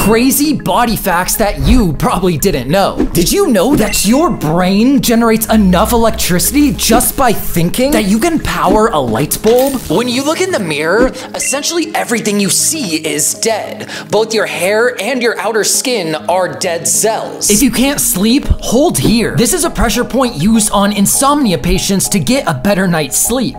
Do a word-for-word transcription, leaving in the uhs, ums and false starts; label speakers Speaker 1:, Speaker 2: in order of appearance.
Speaker 1: crazy body facts that you probably didn't know. Did you know that your brain generates enough electricity just by thinking that you can power a light bulb? When you look in the mirror, essentially everything you see is dead. Both your hair and your outer skin are dead cells. If you can't sleep, hold here. This is a pressure point used on insomnia patients to get a better night's sleep.